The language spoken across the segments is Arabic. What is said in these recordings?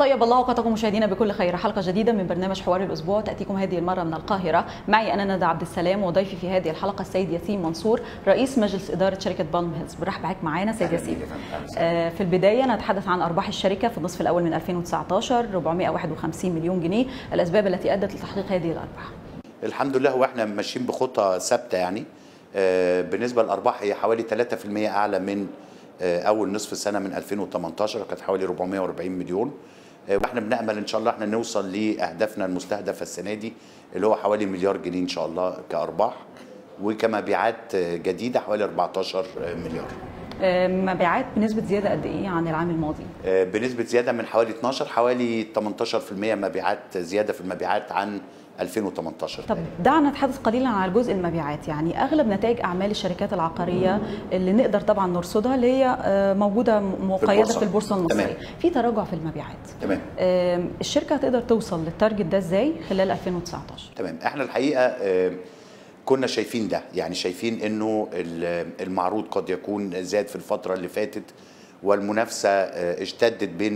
طيب الله اوقاتكم مشاهدينا بكل خير. حلقه جديده من برنامج حوار الاسبوع تاتيكم هذه المره من القاهره. معي انا ندى عبد السلام، وضيفي في هذه الحلقه السيد ياسين منصور رئيس مجلس اداره شركه بالم هيلز. برحب بك معانا سيد ياسين. في البدايه نتحدث عن ارباح الشركه في النصف الاول من 2019 451 مليون جنيه، الاسباب التي ادت لتحقيق هذه الارباح. الحمد لله، واحنا ماشيين بخطه ثابته يعني. بالنسبه للارباح هي حوالي 3% اعلى من اول نصف السنه من 2018، كانت حوالي 440 مليون. واحنا بنامل ان شاء الله احنا نوصل لاهدافنا المستهدفه السنه دي اللي هو حوالي مليار جنيه ان شاء الله كارباح، وكمبيعات جديده حوالي 14 مليار. مبيعات بنسبه زياده قد ايه عن العام الماضي؟ بنسبه زياده من حوالي 12 حوالي 18% مبيعات، زياده في المبيعات عن 2018. طب دعنا نتحدث قليلا عن جزء المبيعات. يعني اغلب نتائج اعمال الشركات العقاريه اللي نقدر طبعا نرصدها اللي هي موجوده مقيده في البورصه المصريه، تمام. في تراجع في المبيعات، تمام. الشركه هتقدر توصل للتارجت ده ازاي خلال 2019؟ تمام. احنا الحقيقه كنا شايفين ده، يعني شايفين انه المعروض قد يكون زاد في الفتره اللي فاتت، والمنافسه اشتدت بين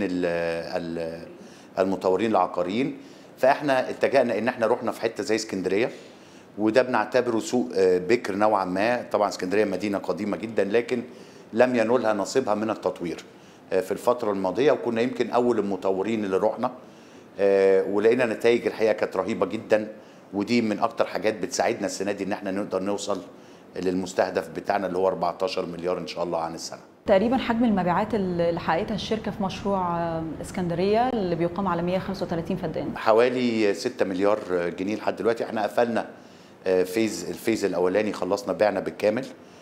المطورين العقاريين. فاحنا اتجهنا ان احنا رحنا في حته زي اسكندريه، وده بنعتبره سوق بكر نوعا ما. طبعا اسكندريه مدينه قديمه جدا، لكن لم ينولها نصيبها من التطوير في الفتره الماضيه، وكنا يمكن اول المطورين اللي رحنا ولقينا نتائج الحقيقه كانت رهيبه جدا. ودي من اكتر حاجات بتساعدنا السنه دي ان احنا نقدر نوصل للمستهدف بتاعنا اللي هو 14 مليار ان شاء الله عن السنه. تقريبا حجم المبيعات اللي حققتها الشركه في مشروع اسكندريه اللي بيقام على 135 فدان حوالي 6 مليار جنيه لحد دلوقتي. احنا قفلنا الفيز الاولاني، خلصنا بعنا بالكامل،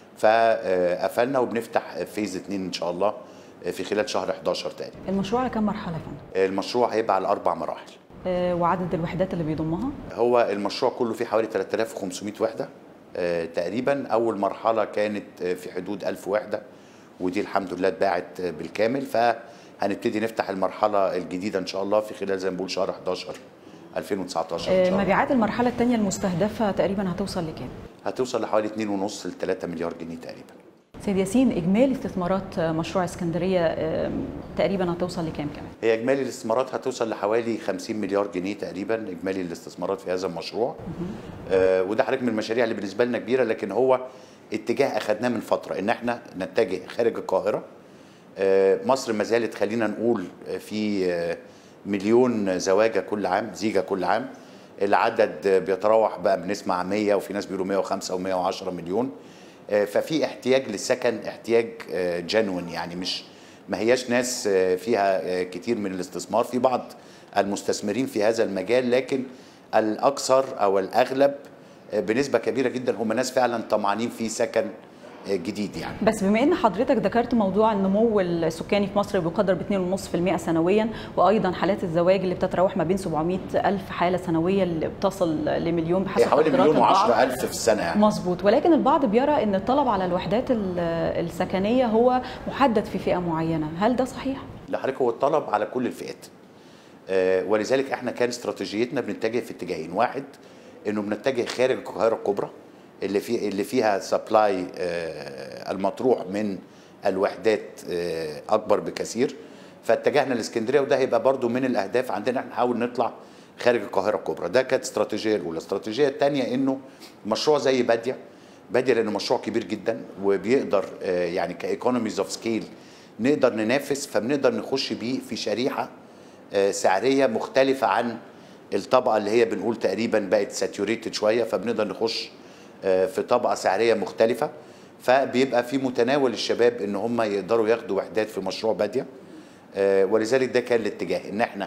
فقفلنا وبنفتح فيز 2 ان شاء الله في خلال شهر 11 تقريبا. المشروع على كم مرحله فندم؟ المشروع هيبقى على 4 مراحل. وعدد الوحدات اللي بيضمها؟ هو المشروع كله فيه حوالي 3500 وحده تقريبا. اول مرحله كانت في حدود 1000 وحده، ودي الحمد لله اتباعت بالكامل. فهنبتدي نفتح المرحله الجديده ان شاء الله في خلال زي ما بنقول شهر 11 2019 ان شاء الله. مبيعات المرحله الثانيه المستهدفه تقريبا هتوصل لكام؟ هتوصل لحوالي 2.5 ل 3 مليار جنيه تقريبا. سيد ياسين، اجمالي استثمارات مشروع اسكندريه تقريبا هتوصل لكام كمان؟ هي اجمالي الاستثمارات هتوصل لحوالي 50 مليار جنيه تقريبا، اجمالي الاستثمارات في هذا المشروع. وده حضرتك من المشاريع اللي بالنسبه لنا كبيره، لكن هو اتجاه اخذناه من فتره ان احنا نتجه خارج القاهره. مصر ما زالت خلينا نقول في مليون زواجه كل عام، زيجه كل عام. العدد بيتراوح بقى، بنسمع 100 وفي ناس بيقولوا 105 و110 مليون. ففي احتياج للسكن، احتياج جنون، يعني مش ما هياش ناس فيها كتير من الاستثمار. في بعض المستثمرين في هذا المجال، لكن الاكثر او الاغلب بنسبه كبيره جدا هم ناس فعلا طمعانين في سكن جديد يعني. بس بما ان حضرتك ذكرت موضوع النمو السكاني في مصر بيقدر ب 2.5% سنويا، وايضا حالات الزواج اللي بتتراوح ما بين 700 ألف حاله سنويه اللي بتصل لمليون بحسب حوالي 1,110,000 في السنه يعني. مظبوط. ولكن البعض بيرى ان الطلب على الوحدات السكنيه هو محدد في فئه معينه، هل ده صحيح؟ لا حضرتك، هو الطلب على كل الفئات. ولذلك احنا كان استراتيجيتنا بنتجه في اتجاهين. واحد، انه بنتجه خارج القاهره الكبرى اللي فيها سبلاي المطروح من الوحدات اكبر بكثير، فاتجهنا لاسكندريه. وده هيبقى برضو من الاهداف عندنا، احنا نحاول نطلع خارج القاهره الكبرى. ده كانت الاستراتيجيه الاولى. الاستراتيجيه الثانيه انه مشروع زي باديه لانه مشروع كبير جدا وبيقدر يعني كايكونوميز اوف سكيل نقدر ننافس، فبنقدر نخش بيه في شريحه سعريه مختلفه عن الطبقه اللي هي بنقول تقريبا بقت ساتوريتد شويه، فبنقدر نخش في طبقه سعريه مختلفه. فبيبقى في متناول الشباب ان هم يقدروا ياخدوا وحدات في مشروع باديه. ولذلك ده كان الاتجاه، ان احنا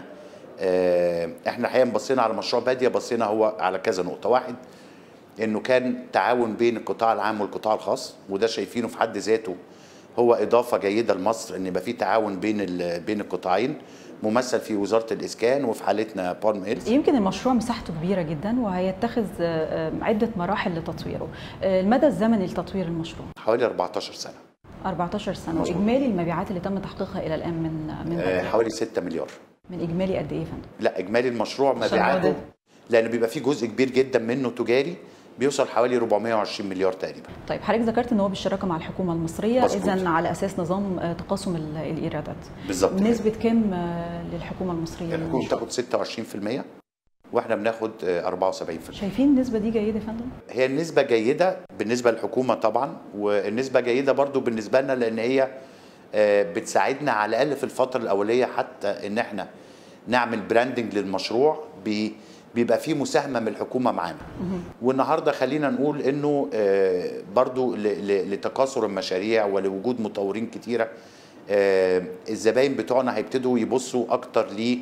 الحقيقه بصينا على مشروع باديه، بصينا هو على كذا نقطه. واحد، انه كان تعاون بين القطاع العام والقطاع الخاص، وده شايفينه في حد ذاته هو اضافه جيده لمصر، ان يبقى في تعاون بين القطاعين ممثل في وزاره الاسكان وفي حالتنا بالم هيلز. يمكن المشروع مساحته كبيره جدا وهيتخذ عده مراحل لتطويره. المدى الزمني لتطوير المشروع حوالي 14 سنه. 14 سنه. واجمالي المبيعات اللي تم تحقيقها الى الان من حوالي 6 مليار. من اجمالي قد ايه يا فندم؟ لا، اجمالي المشروع مبيعاته، لان بيبقى فيه جزء كبير جدا منه تجاري، بيوصل حوالي 420 مليار تقريبا. طيب حضرتك ذكرت ان هو بالشراكه مع الحكومه المصريه، اذا على اساس نظام تقاسم الايرادات. بالظبط. نسبه كام للحكومه المصريه؟ الحكومه بتاخد 26% واحنا بناخد 74%. شايفين النسبه دي جيده يا فندم؟ هي النسبه جيده بالنسبه للحكومه طبعا، والنسبه جيده برضو بالنسبه لنا لان هي بتساعدنا على الاقل في الفتره الاوليه حتى ان احنا نعمل براندنج للمشروع، بيبقى فيه مساهمه من الحكومه معانا. والنهارده خلينا نقول انه برضو لتكاثر المشاريع ولوجود مطورين كتيره، الزباين بتوعنا هيبتدوا يبصوا اكتر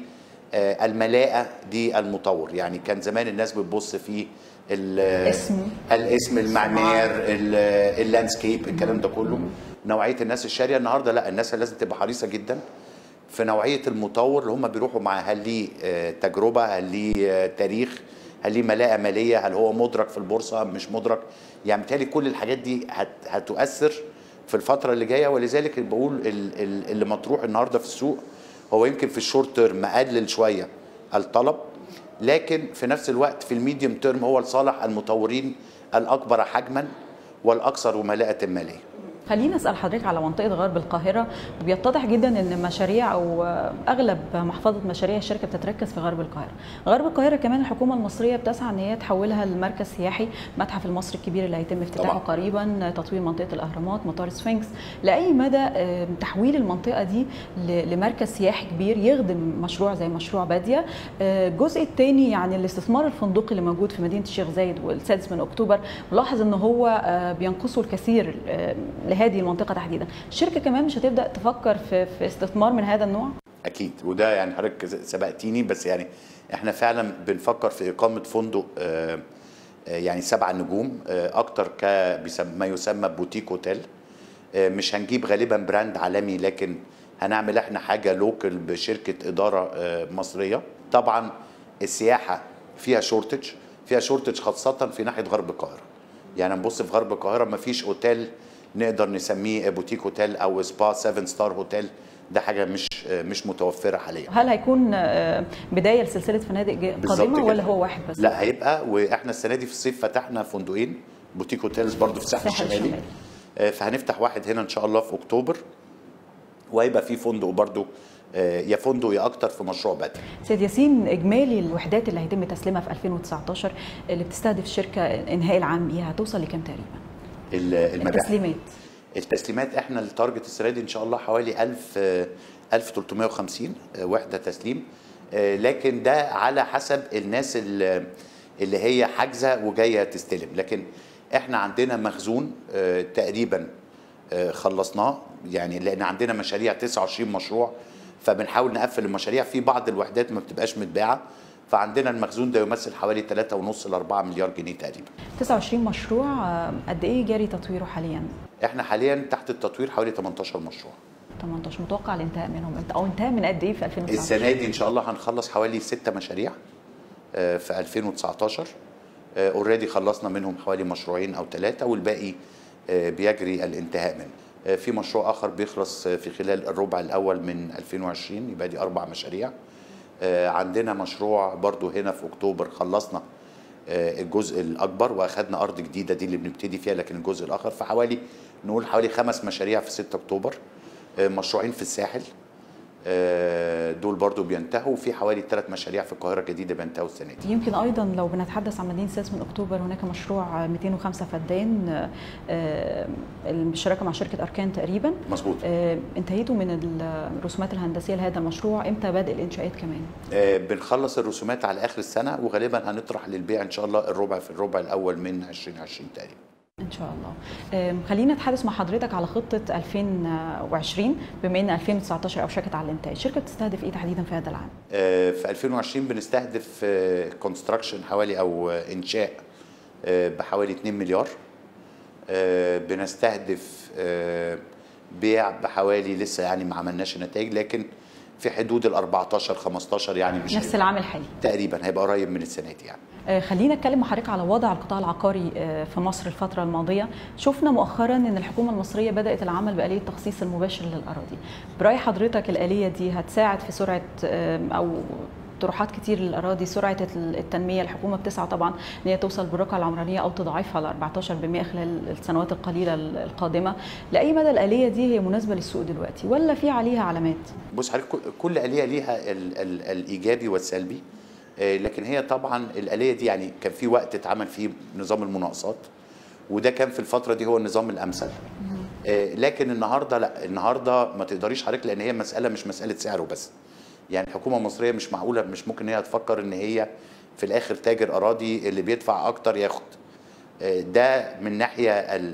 الملاءه دي المطور. يعني كان زمان الناس بتبص في الاسم، المعمار، اللاندسكيب، الكلام ده كله، نوعيه الناس الشاريه. النهارده لا، الناس لازم تبقى حريصه جدا في نوعيه المطور اللي هم بيروحوا معاه. هل ليه تجربه، هل ليه تاريخ، هل ليه ملاءه ماليه، هل هو مدرك في البورصه مش مدرك. يعني بالتالي كل الحاجات دي هتؤثر في الفتره اللي جايه. ولذلك بقول اللي مطروح النهارده في السوق هو يمكن في الشورت تيرم مقلل شويه الطلب، لكن في نفس الوقت في الميديوم تيرم هو لصالح المطورين الاكبر حجما والاكثر ملاءه ماليه. خلينا اسال حضرتك على منطقه غرب القاهره. بيتضح جدا ان مشاريع او اغلب محفظه مشاريع الشركه بتتركز في غرب القاهره. غرب القاهره كمان الحكومه المصريه بتسعى ان هي تحولها لمركز سياحي، متحف المصري الكبير اللي هيتم افتتاحه قريبا، تطوير منطقه الاهرامات، مطار سفنكس. لاي مدى تحويل المنطقه دي لمركز سياحي كبير يخدم مشروع زي مشروع باديه؟ الجزء الثاني يعني الاستثمار الفندقي اللي موجود في مدينه الشيخ زايد والسادس من اكتوبر، ملاحظ ان هو بينقصه الكثير هذه المنطقه تحديدا. الشركه كمان مش هتبدا تفكر في استثمار من هذا النوع؟ اكيد، وده يعني حضرتك سبقتيني، بس يعني احنا فعلا بنفكر في اقامه فندق يعني 7 نجوم، اكتر ما يسمى بوتيك هوتيل. مش هنجيب غالبا براند عالمي، لكن هنعمل احنا حاجه لوكال بشركه اداره مصريه. طبعا السياحه فيها شورتج خاصه في ناحيه غرب القاهره. يعني نبص في غرب القاهره ما فيش اوتيل نقدر نسميه بوتيك هوتيل او سبا 7 ستار هوتيل، ده حاجه مش متوفره حاليا. هل هيكون بدايه لسلسله فنادق قادمه ولا هو واحد بس؟ لا، هيبقى. واحنا السنه دي في الصيف فتحنا فندقين بوتيك هوتيلز برضو في الساحل الشمالي، فهنفتح واحد هنا ان شاء الله في اكتوبر، وهيبقى في فندق برضو يا فندق يا اكتر في مشروع بادئ. سيد ياسين، اجمالي الوحدات اللي هيتم تسليمها في 2019 اللي بتستهدف الشركه انهاء العام بيها هتوصل لكام تقريبا؟ التسليمات احنا التارجت السنه دي ان شاء الله حوالي 1350 وحده تسليم، لكن ده على حسب الناس اللي هي حاجزه وجايه تستلم. لكن احنا عندنا مخزون تقريبا خلصناه، يعني لان عندنا مشاريع 29 مشروع، فبنحاول نقفل المشاريع. في بعض الوحدات ما بتبقاش متباعه، فعندنا المخزون ده يمثل حوالي 3.5 ل 4 مليار جنيه تقريبا. 29 مشروع، قد ايه جاري تطويره حاليا؟ احنا حاليا تحت التطوير حوالي 18 مشروع. 18 متوقع الانتهاء منهم امتى او انتهى من قد ايه في 2019؟ السنه دي ان شاء الله هنخلص حوالي 6 مشاريع في 2019. اوريدي خلصنا منهم حوالي مشروعين او 3، والباقي بيجري الانتهاء منه. في مشروع اخر بيخلص في خلال الربع الاول من 2020، يبقى دي 4 مشاريع. عندنا مشروع برضو هنا في اكتوبر خلصنا الجزء الاكبر واخدنا ارض جديده دي اللي بنبتدي فيها، لكن الجزء الاخر فحوالي نقول حوالي 5 مشاريع في 6 اكتوبر. مشروعين في الساحل دول برضو بينتهوا، وفي حوالي 3 مشاريع في القاهره الجديده بينتهوا السنه دي. يمكن ايضا لو بنتحدث عن مدينه السادس من اكتوبر، هناك مشروع 205 فدان بالشراكه مع شركه اركان تقريبا. مظبوط. انتهيتوا من الرسومات الهندسيه لهذا المشروع، امتى بدء الانشاءات كمان؟ بنخلص الرسومات على اخر السنه، وغالبا هنطرح للبيع ان شاء الله في الربع الاول من 2020 تقريبا ان شاء الله. خلينا نتحدث مع حضرتك على خطه 2020، بما ان 2019 اوشكت على الانتهاء. الشركه بتستهدف ايه تحديدا في هذا العام؟ في 2020 بنستهدف كونستراكشن حوالي او انشاء بحوالي 2 مليار. بنستهدف بيع بحوالي، لسه يعني ما عملناش نتائج، لكن في حدود ال 14 15، يعني مش نفس العام الحالي تقريبا، هيبقى قريب من السنه دي يعني. خلينا نتكلم مع حضرتك على وضع القطاع العقاري في مصر الفترة الماضية. شفنا مؤخرا ان الحكومة المصرية بدأت العمل بآلية التخصيص المباشر للأراضي. برأي حضرتك الآلية دي هتساعد في سرعة او طروحات كتير للاراضي، سرعه التنميه، الحكومه بتسعى طبعا ان هي توصل بالرقعه العمرانيه او تضاعفها ل 14% خلال السنوات القليله القادمه. لاي مدى الاليه دي هي مناسبه للسوق دلوقتي ولا في عليها علامات؟ بص حضرتك، كل آلية ليها الإيجابي والسلبي، لكن هي طبعا الآلية دي يعني كان في وقت اتعمل فيه نظام المناقصات، وده كان في الفترة دي هو النظام الأمثل. لكن النهارده لا، النهارده ما تقدريش حضرتك، لأن هي مسألة مش مسألة سعره بس. يعني الحكومة المصرية مش معقولة، مش ممكن هي تفكر إن هي في الآخر تاجر أراضي اللي بيدفع أكتر ياخد. ده من ناحية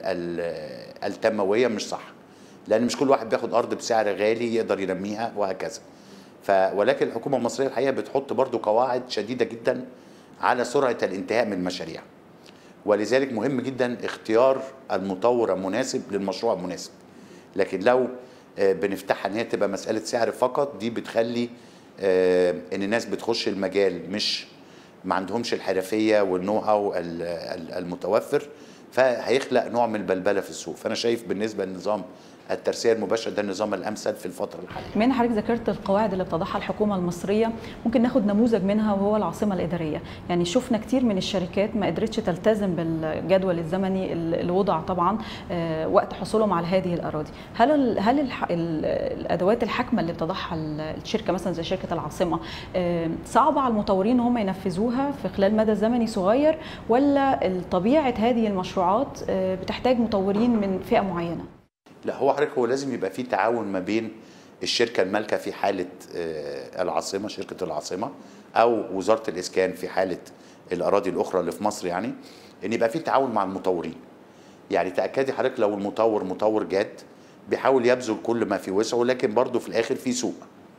التنموية مش صح، لان مش كل واحد بياخد ارض بسعر غالي يقدر ينميها وهكذا. ولكن الحكومه المصريه الحقيقه بتحط برضو قواعد شديده جدا على سرعه الانتهاء من المشاريع، ولذلك مهم جدا اختيار المطور المناسب للمشروع المناسب. لكن لو بنفتحها ان هي تبقى مساله سعر فقط، دي بتخلي ان الناس بتخش المجال مش ما عندهمش الحرفيه والنو هاو المتوفر، فهيخلق نوع من البلبله في السوق. فانا شايف بالنسبه للنظام الترسيه المباشره ده النظام الامثل في الفتره الحاليه. من حضرتك ذكرت القواعد اللي بتضعها الحكومه المصريه، ممكن ناخد نموذج منها وهو العاصمه الاداريه. يعني شفنا كتير من الشركات ما قدرتش تلتزم بالجدول الزمني اللي وضع طبعا وقت حصولهم على هذه الاراضي. هل الادوات الحاكمه اللي بتضعها الشركه مثلا زي شركه العاصمه صعبه على المطورين هم ينفذوها في خلال مدى زمني صغير، ولا طبيعه هذه المشروعات بتحتاج مطورين من فئه معينه؟ لا، هو حضرتك هو لازم يبقى في تعاون ما بين الشركه المالكه في حاله العاصمه، شركه العاصمه، او وزاره الاسكان في حاله الاراضي الاخرى اللي في مصر، يعني ان يبقى في تعاون مع المطورين. يعني تاكدي حضرتك لو المطور مطور جاد بيحاول يبذل كل ما في وسعه، لكن برضه في الاخر في سوق.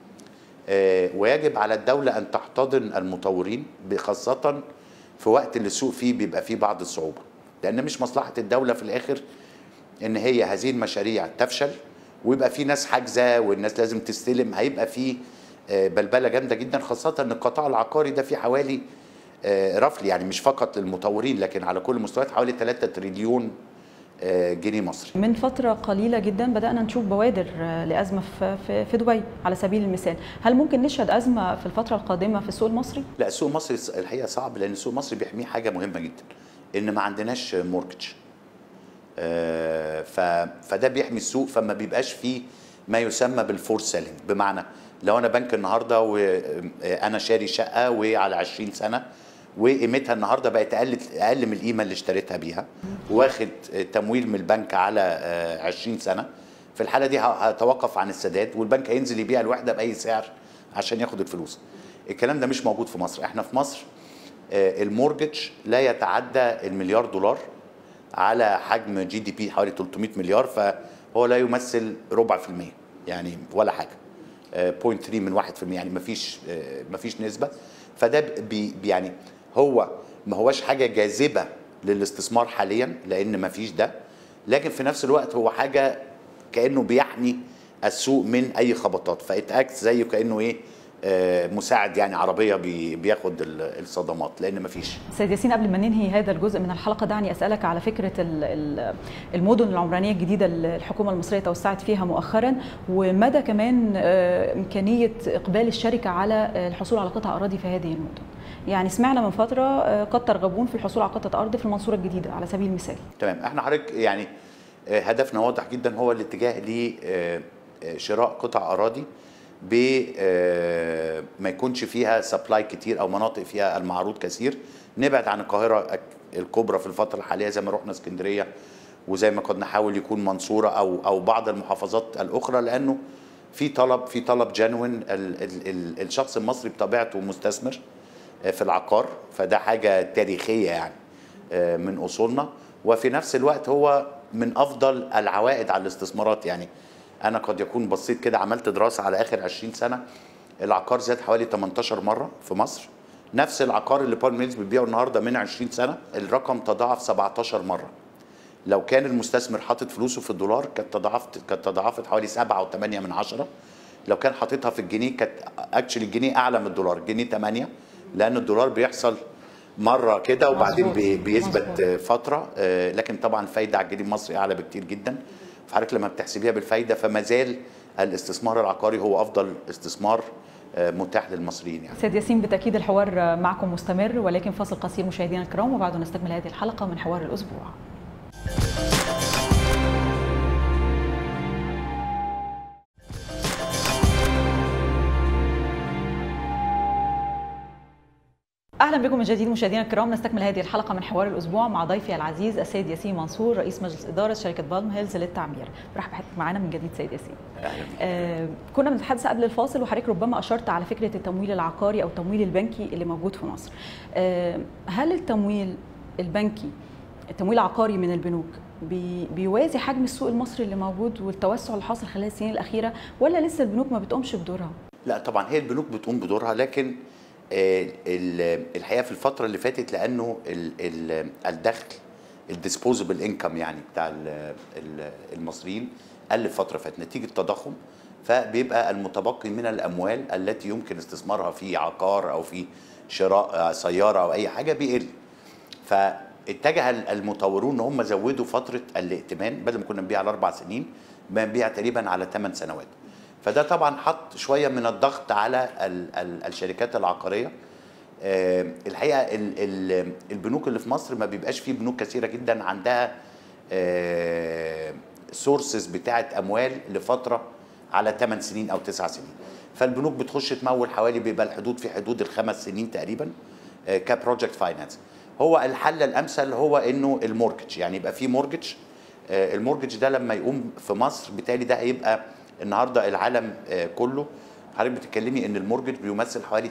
ويجب على الدوله ان تحتضن المطورين، خاصه في وقت اللي السوق فيه بيبقى فيه بعض الصعوبه، لان مش مصلحه الدوله في الاخر ان هي هذه المشاريع تفشل ويبقى في ناس حاجزه والناس لازم تستلم. هيبقى في بلبله جامده جدا، خاصه ان القطاع العقاري ده في حوالي رفلي، يعني مش فقط للمطورين لكن على كل المستويات، حوالي 3 تريليون جنيه مصري. من فترة قليلة جدا بدأنا نشوف بوادر لأزمة في دبي على سبيل المثال. هل ممكن نشهد أزمة في الفترة القادمة في السوق المصري؟ لا، السوق المصري الحقيقة صعب، لأن السوق المصري بيحميه حاجة مهمة جدا، إن ما عندناش مورجج. فده بيحمي السوق، فما بيبقاش فيه ما يسمى بالفور سيلينج. بمعنى لو أنا بنك النهاردة وأنا شاري شقة وعلى 20 سنة وقيمتها النهارده بقت اقل من القيمه اللي اشتريتها بيها، واخد تمويل من البنك على 20 سنه، في الحاله دي هتوقف عن السداد والبنك هينزل يبيع الوحده باي سعر عشان ياخد الفلوس. الكلام ده مش موجود في مصر. احنا في مصر المورجج لا يتعدى المليار دولار على حجم جي دي بي حوالي 300 مليار، فهو لا يمثل ربع في المية، يعني ولا حاجه، 0.3 من 1%، يعني مفيش نسبه. فده يعني هو ما هوش حاجه جاذبه للاستثمار حاليا لان ما فيش ده، لكن في نفس الوقت هو حاجه كانه بيحمي السوق من اي خبطات، فاتاكت زيه كانه ايه، مساعد يعني عربيه بياخد الصدمات، لان ما فيش. سيد ياسين، قبل ما ننهي هذا الجزء من الحلقه دعني اسالك على فكره المدن العمرانيه الجديده اللي الحكومه المصريه توسعت فيها مؤخرا، ومدى كمان امكانيه اقبال الشركه على الحصول على قطع اراضي في هذه المدن. يعني سمعنا من فتره قد ترغبون في الحصول على قطعه ارض في المنصوره الجديده على سبيل المثال. تمام، احنا حضرتك يعني هدفنا واضح جدا، هو الاتجاه لشراء قطع اراضي ما يكونش فيها سبلاي كتير او مناطق فيها المعروض كثير، نبعد عن القاهره الكبرى في الفتره الحاليه زي ما رحنا اسكندريه وزي ما كنا نحاول يكون منصوره او بعض المحافظات الاخرى، لانه في طلب جنوين. الشخص المصري بطبيعته مستثمر في العقار، فده حاجه تاريخيه يعني من اصولنا، وفي نفس الوقت هو من افضل العوائد على الاستثمارات. يعني انا قد يكون بصيت كده، عملت دراسه على اخر 20 سنه، العقار زاد حوالي 18 مره في مصر. نفس العقار اللي بالم ميلز بتبيعه النهارده من 20 سنه الرقم تضاعف 17 مره. لو كان المستثمر حاطط فلوسه في الدولار كانت تضاعفت حوالي 7.8. لو كان حاططها في الجنيه كانت اكشلي الجنيه اعلى من الدولار، الجنيه 8، لان الدولار بيحصل مره كده وبعدين بيثبت فتره، لكن طبعا الفايده على الجنيه المصري اعلى بكتير جدا. فحضرتك لما بتحسبيها بالفايده فما زال الاستثمار العقاري هو افضل استثمار متاح للمصريين يعني. سيد ياسين، بالتاكيد الحوار معكم مستمر، ولكن فاصل قصير مشاهدينا الكرام وبعده نستكمل هذه الحلقه من حوار الاسبوع. اهلا بكم من جديد مشاهدينا الكرام. نستكمل هذه الحلقه من حوار الاسبوع مع ضيفي العزيز السيد ياسين منصور، رئيس مجلس اداره شركه بالم هيلز للتعمير. برحب بحضرتك معانا من جديد سيد ياسين. كنا بنتحدث قبل الفاصل وحضرتك ربما اشرت على فكره التمويل العقاري او التمويل البنكي اللي موجود في مصر. هل التمويل البنكي، التمويل العقاري من البنوك بيوازي حجم السوق المصري اللي موجود والتوسع اللي حاصل خلال السنين الاخيره، ولا لسه البنوك ما بتقومش بدورها؟ لا طبعا هي البنوك بتقوم بدورها، لكن الحقيقه في الفتره اللي فاتت لانه الدخل الديسبوزبل انكم يعني بتاع المصريين قل فتره فاتت نتيجه التضخم، فبيبقى المتبقي من الاموال التي يمكن استثمارها في عقار او في شراء سياره او اي حاجه بيقل. فاتجه المطورون ان هم زودوا فتره الائتمان، بدل ما كنا بنبيع على 4 سنين بنبيع تقريبا على 8 سنوات. فده طبعا حط شويه من الضغط على الشركات العقاريه. الحقيقه البنوك اللي في مصر ما بيبقاش فيه بنوك كثيره جدا عندها سورسز بتاعه اموال لفتره على 8 سنين او 9 سنين. فالبنوك بتخش تمول حوالي بيبقى الحدود في حدود الخمس سنين تقريبا كبروجكت فاينانس. هو الحل الامثل هو انه المورجج، يعني يبقى في مورجج. المورجج ده لما يقوم في مصر بالتالي ده هيبقى النهارده العالم كله. حضرتك بتتكلمي ان المورجج بيمثل حوالي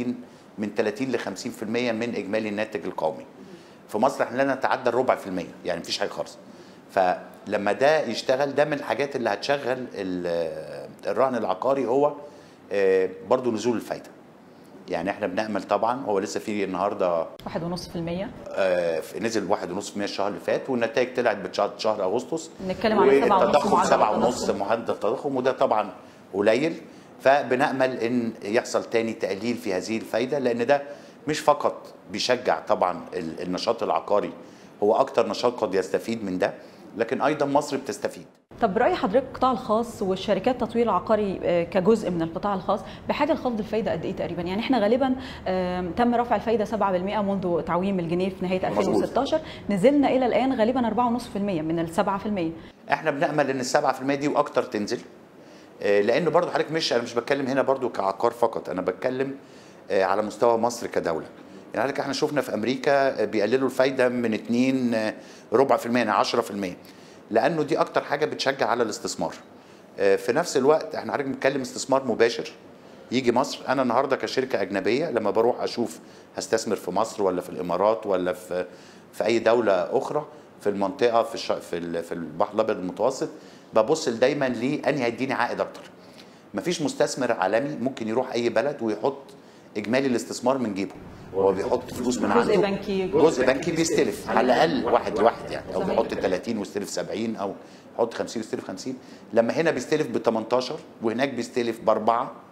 30 ل 50% من اجمالي الناتج القومي. في مصر احنا لا نتعدى الربع في المية، يعني مفيش حاجه خالص. فلما ده يشتغل، ده من الحاجات اللي هتشغل الرهن العقاري هو برضو نزول الفايده. يعني احنا بنأمل طبعا، هو لسه في النهارده 1.5%، نزل 1.5% الشهر اللي فات، والنتائج طلعت بشهر اغسطس بنتكلم على 7.5 معدل التضخم، وده طبعا قليل. فبنأمل ان يحصل تاني تقليل في هذه الفايده، لان ده مش فقط بيشجع طبعا النشاط العقاري، هو اكتر نشاط قد يستفيد من ده، لكن ايضا مصر بتستفيد. طب برأي حضرتك القطاع الخاص والشركات التطوير العقاري كجزء من القطاع الخاص بحاجه لخفض الفايده قد ايه تقريبا؟ يعني احنا غالبا تم رفع الفايده 7% منذ تعويم الجنيه في نهايه 2016، نزلنا الى الان غالبا 4.5% من ال 7%. احنا بنأمل ان ال 7% دي واكتر تنزل، لانه برضو حضرتك انا مش بتكلم هنا برضو كعقار فقط، انا بتكلم على مستوى مصر كدوله. يعني حضرتك احنا شفنا في امريكا بيقللوا الفايده من 2.25% يعني 10%، لانه دي اكتر حاجه بتشجع على الاستثمار. في نفس الوقت احنا حضرتك بنتكلم استثمار مباشر يجي مصر. انا النهارده كشركه اجنبيه لما بروح اشوف هستثمر في مصر ولا في الامارات ولا في اي دوله اخرى في المنطقه في البحر الابيض المتوسط، ببص دايما لانهي هيديني عائد اكتر. مفيش مستثمر عالمي ممكن يروح اي بلد ويحط اجمالي الاستثمار من جيبه، هو بيحط فلوس من عنده. جزء بنكي بيستلف على الاقل واحد لواحد يعني، او بيحط 30 ويستلف 70 او يحط 50 ويستلف 50. لما هنا بيستلف ب 18 وهناك بيستلف ب4،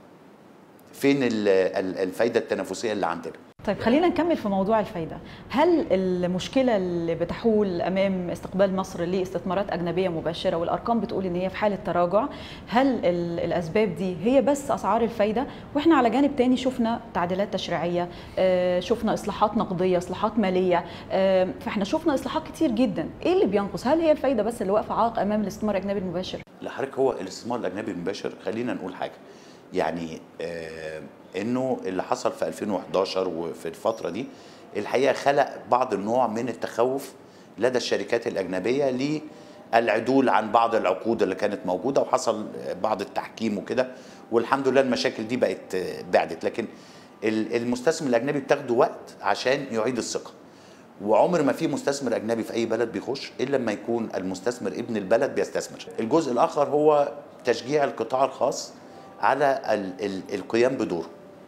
فين الفايده التنافسيه اللي عندنا؟ طيب خلينا نكمل في موضوع الفايده. هل المشكله اللي بتحول امام استقبال مصر لاستثمارات اجنبيه مباشره والارقام بتقول ان هي في حاله تراجع، هل الاسباب دي هي بس اسعار الفايده، واحنا على جانب تاني شفنا تعديلات تشريعيه، شفنا اصلاحات نقديه، اصلاحات ماليه، فاحنا شفنا اصلاحات كتير جدا. ايه اللي بينقص؟ هل هي الفايده بس اللي واقفه عائق امام الاستثمار الاجنبي المباشر؟ لا حضرتك، هو الاستثمار الاجنبي المباشر خلينا نقول حاجه، يعني انه اللي حصل في 2011 وفي الفتره دي الحقيقه خلق بعض النوع من التخوف لدى الشركات الاجنبيه للعدول عن بعض العقود اللي كانت موجوده، وحصل بعض التحكيم وكده، والحمد لله المشاكل دي بعدت. لكن المستثمر الاجنبي بتاخده وقت عشان يعيد الثقه، وعمر ما في مستثمر اجنبي في اي بلد بيخش الا لما يكون المستثمر ابن البلد بيستثمر. الجزء الاخر هو تشجيع القطاع الخاص على القيام بدوره.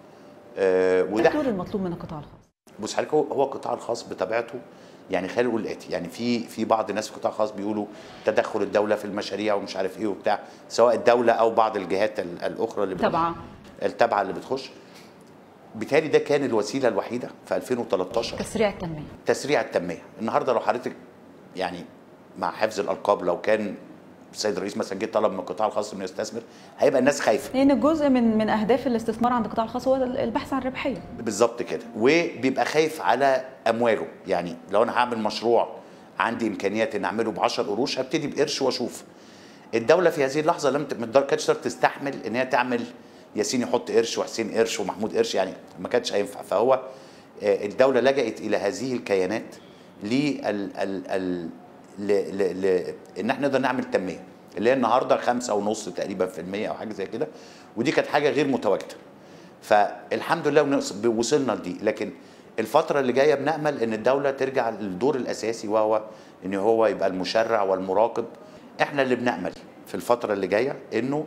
وده الدور المطلوب من القطاع الخاص. بص حضرتك، هو القطاع الخاص بطبيعته يعني خلينا نقول الاتي، يعني في بعض الناس في القطاع الخاص بيقولوا تدخل الدوله في المشاريع ومش عارف ايه وبتاع، سواء الدوله او بعض الجهات الاخرى اللي التابعه اللي بتخش. بالتالي ده كان الوسيله الوحيده في 2013 تسريع التنميه. النهارده لو حضرتك يعني مع حفظ الالقاب، لو كان السيد الرئيس مثلا جه طلب من القطاع الخاص انه يستثمر، هيبقى الناس خايفه. لان جزء من اهداف الاستثمار عند القطاع الخاص هو البحث عن الربحيه. بالظبط كده، وبيبقى خايف على امواله. يعني لو انا هعمل مشروع عندي امكانيات ان اعمله ب 10 قروش، هبتدي بقرش واشوف. الدوله في هذه اللحظه لم كانتش تستحمل ان هي تعمل ياسين يحط قرش وحسين قرش ومحمود قرش، يعني ما كانتش هينفع. فهو الدوله لجأت الى هذه الكيانات ان احنا نقدر نعمل تنميه، اللي هي النهارده 5.5 تقريبا في المية او حاجه زي كده، ودي كانت حاجه غير متواجده. فالحمد لله وصلنا لدي. لكن الفتره اللي جايه بنامل ان الدوله ترجع للدور الاساسي، وهو ان هو يبقى المشرع والمراقب. احنا اللي بنامل في الفتره اللي جايه انه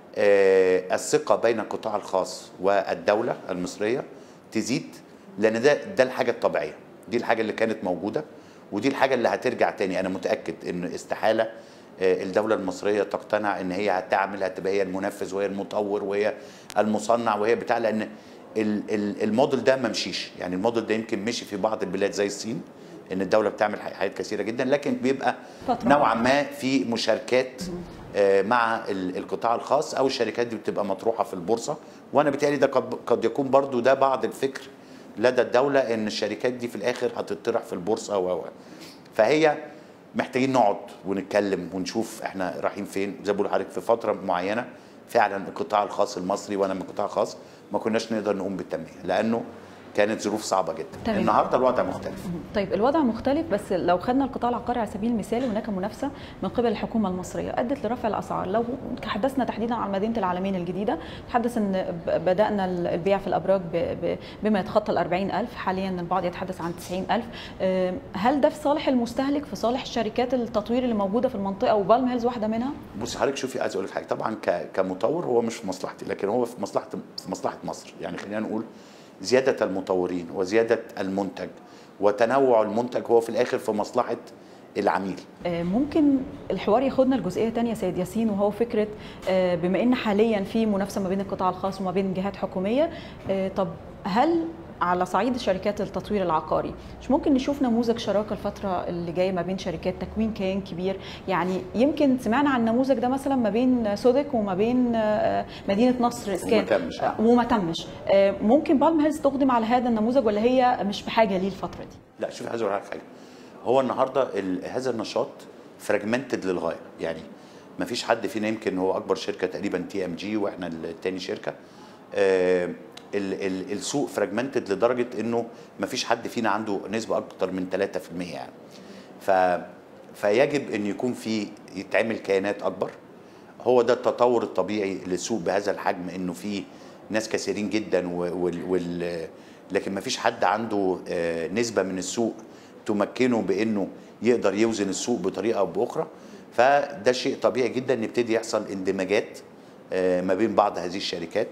الثقه بين القطاع الخاص والدوله المصريه تزيد، لان ده الحاجه الطبيعيه، دي الحاجه اللي كانت موجوده، ودي الحاجه اللي هترجع تاني. انا متاكد ان استحاله الدوله المصريه تقتنع ان هي هتبقى هي المنفذ وهي المطور وهي المصنع وهي بتاع، لان الموديل ده ما مشيش. يعني الموديل ده يمكن مشي في بعض البلاد زي الصين، ان الدوله بتعمل حاجات كثيره جدا، لكن بيبقى نوعا ما في مشاركات مع القطاع الخاص، او الشركات دي بتبقى مطروحه في البورصه. وانا بيتهيألي ده قد يكون برضو ده بعض الفكر لدى الدوله، ان الشركات دي في الاخر هتطرح في البورصه فهي محتاجين نقعد ونتكلم ونشوف احنا رايحين فين. زي ما بقول لحضرتك في فتره معينه فعلا القطاع الخاص المصري، وانا من القطاع الخاص، ما كناش نقدر نقوم بالتنميه لانه كانت ظروف صعبه جدا. تمام. النهارده الوضع مختلف. طيب الوضع مختلف، بس لو خدنا القطاع العقاري على سبيل المثال، هناك منافسه من قبل الحكومه المصريه ادت لرفع الاسعار. لو تحدثنا تحديدا عن مدينه العالمين الجديده، تحدث ان بدانا البيع في الابراج بما يتخطى ال 40,000، حاليا البعض يتحدث عن 90,000. هل ده في صالح المستهلك، في صالح شركات التطوير اللي موجوده في المنطقه، وبالم هيلز واحده منها؟ بصي حضرتك، شوفي عايز اقول لك حاجه. طبعا كمطور هو مش في مصلحتي، لكن هو في مصلحه مصر. يعني خلينا نقول زيادة المطورين وزيادة المنتج وتنوع المنتج هو في الآخر في مصلحة العميل. ممكن الحوار ياخدنا لجزئية تانية سيد ياسين، وهو فكرة بما إن حاليا في منافسة ما بين القطاع الخاص وما بين جهات حكومية، طب هل على صعيد شركات التطوير العقاري مش ممكن نشوف نموذج شراكه الفتره اللي جايه ما بين شركات تكوين كيان كبير؟ يعني يمكن سمعنا عن النموذج ده مثلا ما بين سودك وما بين مدينه نصر اسكان وما تمش. ممكن بالم هيلز تقدم على هذا النموذج، ولا هي مش بحاجه ليه الفتره دي؟ لا شوف، عايز اقول لك حاجه. هو النهارده هذا النشاط فراجمنتد للغايه. يعني ما فيش حد فينا، يمكن هو اكبر شركه تقريبا TMG واحنا الثاني شركه. السوق فراجمنتد لدرجه انه ما فيش حد فينا عنده نسبه اكتر من 3% يعني. فيجب ان يكون في يتعمل كيانات اكبر. هو ده التطور الطبيعي للسوق بهذا الحجم، انه في ناس كثيرين جدا لكن ما فيش حد عنده نسبه من السوق تمكنه بانه يقدر يوزن السوق بطريقه او باخرى. فده شيء طبيعي جدا ان يبتدي يحصل اندماجات ما بين بعض هذه الشركات.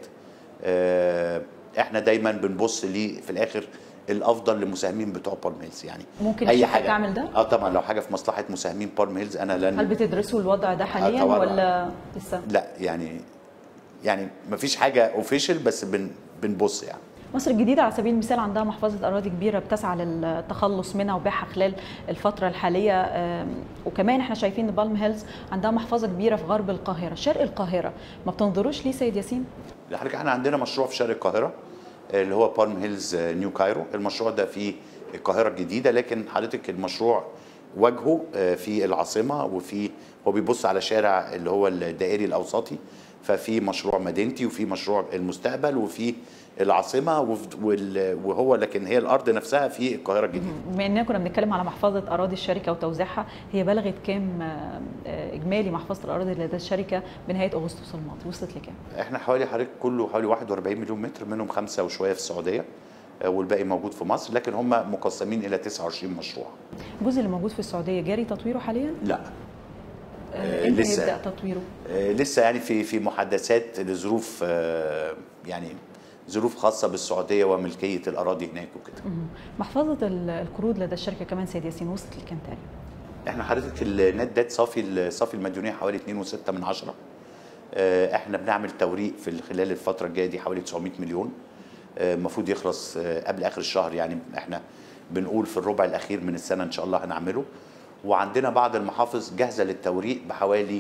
احنا دايما بنبص ليه في الاخر الافضل للمساهمين بتوع بالم هيلز. يعني ممكن اي حاجه تعمل ده؟ طبعا لو حاجه في مصلحه مساهمين بالم هيلز انا لن. هل بتدرسوا الوضع ده حاليا ولا لسه؟ لا يعني ما فيش حاجه اوفيشال، بس بنبص. يعني مصر الجديدة على سبيل المثال عندها محفظة أراضي كبيرة بتسعى للتخلص منها وبيعها خلال الفترة الحالية، وكمان احنا شايفين ان بالم هيلز عندها محفظة كبيرة في غرب القاهرة، شرق القاهرة. ما بتنظروش ليه سيد ياسين؟ حضرتك احنا عندنا مشروع في شرق القاهرة اللي هو بالم هيلز نيو كايرو. المشروع ده في القاهرة الجديدة، لكن حضرتك المشروع وجهه في العاصمة، هو بيبص على شارع اللي هو الدائري الأوسطي. ففي مشروع مدينتي وفي مشروع المستقبل وفي العاصمه وهو لكن هي الارض نفسها في القاهره الجديده. بما اننا كنا بنتكلم على محفظه اراضي الشركه وتوزيعها، هي بلغت كام اجمالي محفظه الاراضي لدى الشركه بنهايه اغسطس الماضي؟ وصلت لكام؟ احنا حوالي حوالي 41 مليون متر، منهم 5 وشويه في السعوديه والباقي موجود في مصر، لكن هم مقسمين الى 29 مشروع. الجزء اللي موجود في السعوديه جاري تطويره حاليا؟ لا لسه يبدا تطويره. لسه يعني في محادثات لظروف يعني ظروف خاصه بالسعوديه وملكيه الاراضي هناك وكده. محفظه القروض لدى الشركه كمان سيد ياسين وصلت لكام تاني؟ احنا حضرتك النت ديت صافي المديونيه حوالي 2.6. احنا بنعمل توريق في خلال الفتره الجايه دي حوالي 900 مليون، المفروض يخلص قبل اخر الشهر. يعني احنا بنقول في الربع الاخير من السنه ان شاء الله هنعمله. وعندنا بعض المحافظ جاهزه للتوريق بحوالي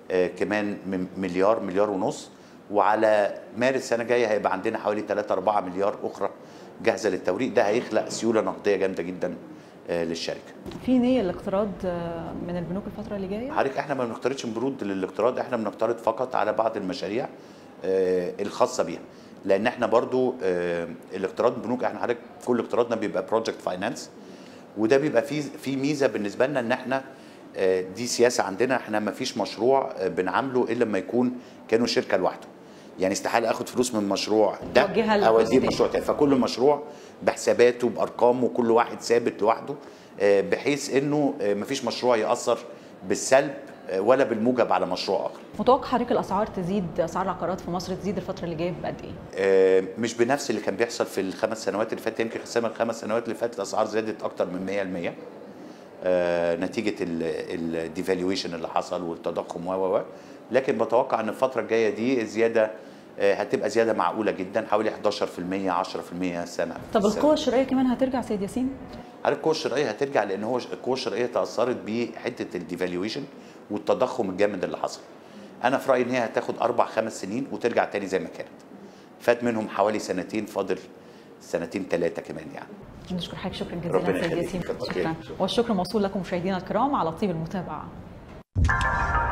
كمان مليار مليار ونص، وعلى مارس السنه الجايه هيبقى عندنا حوالي 3 4 مليار اخرى جاهزه للتوريد. ده هيخلق سيوله نقديه جامده جدا للشركه. في نيه الاقتراض من البنوك الفتره اللي جايه؟ حضرتك احنا ما بنقترضش بنود للاقتراض، احنا بنقترض فقط على بعض المشاريع الخاصه بيها، لان احنا برضو الاقتراض البنوك احنا حضرتك كل اقتراضنا بيبقى بروجكت فاينانس، وده بيبقى فيه ميزه بالنسبه لنا ان احنا دي سياسه عندنا، احنا ما فيش مشروع بنعامله الا لما يكون كانوا شركه لوحده. يعني استحاله اخد فلوس من مشروع ده اوديه مشروع تاني، فكل مشروع بحساباته بارقامه كل واحد ثابت لوحده، بحيث انه ما فيش مشروع ياثر بالسلب ولا بالموجب على مشروع اخر. متوقع حضرتك الاسعار تزيد، اسعار العقارات في مصر تزيد الفتره اللي جايه بقد ايه؟ مش بنفس اللي كان بيحصل في الخمس سنوات اللي فاتت، يمكن خلال الخمس سنوات اللي فاتت الاسعار زادت اكتر من 100% نتيجه الديفالويشن اللي حصل والتضخم و لكن بتوقع ان الفتره الجايه دي زياده هتبقى زياده معقوله جدا، حوالي 11% 10% سنه. طب القوه الشرائيه كمان هترجع سيد ياسين؟ القوه الشرائيه هترجع، لان هو القوه الشرائيه تاثرت بحته الديفالويشن والتضخم الجامد اللي حصل. انا في رايي ان هي هتاخد 4 5 سنين وترجع تاني زي ما كانت. فات منهم حوالي سنتين، فاضل سنتين 3 كمان يعني. نشكر حضرتك شكرا جزيلا سيد ياسين. شكرا، والشكر موصول لكم مشاهدينا الكرام على طيب المتابعه.